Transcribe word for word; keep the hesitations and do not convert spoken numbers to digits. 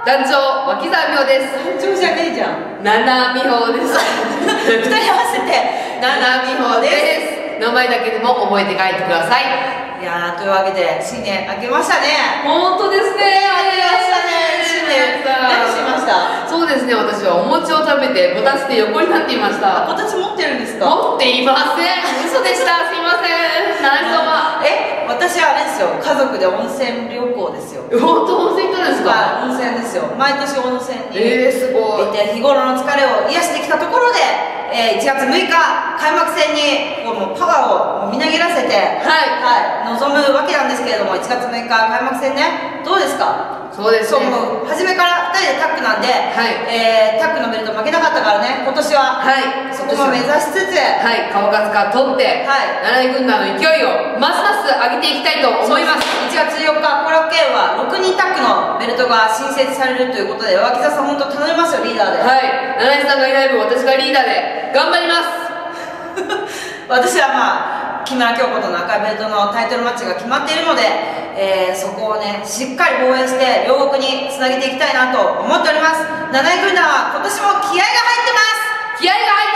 団長脇沢美穂です。 団長じゃねえじゃん。 七美穂です。 二人合わせて七美穂です。 名前だけでも覚えて帰ってください。 いやー、というわけで新年明けましたね。 本当ですね。 明けましたね。新年何しました？ そうですね、私はお餅を食べてこたつで横になっていました。 こたつ持ってるんですか？ 持っていません。嘘でした。すいません。何様。 え、私はあれですよ、家族で温泉旅行ですよ。 本当温泉行ったんですか？ 温泉ですよ。毎年温泉にえー、すごい。 行って日頃の疲れを癒してきたところで、えー、いちがつむいか開幕戦にこうもうパワーをみなぎらせて、はいはい、臨むわけなんですけれども、いちがつむいか開幕戦ね、どうですか？ そうですね、 そうもう初めからふたりでタッグなんで、 はいえー、タッグのベルト負けなかったからね、今年は、 はい、 そこも目指しつつ、 はい、顔数から取って、はい、七井軍団の勢いをますます上げていきたいと思います。 いちがつよっか、後楽園はろくにんタッグのベルトが新設されるということで、脇田さん、本当頼みますよ、リーダーで。 はい、七井さんがいない分、私がリーダーで頑張ります。 私はまあ、木村京子との赤いベルトのタイトルマッチが決まっているので、えー、そこをね、しっかり防衛して、両国につなげていきたいなと思っております。七井軍団は今年も気合が入ってます。 気合が入って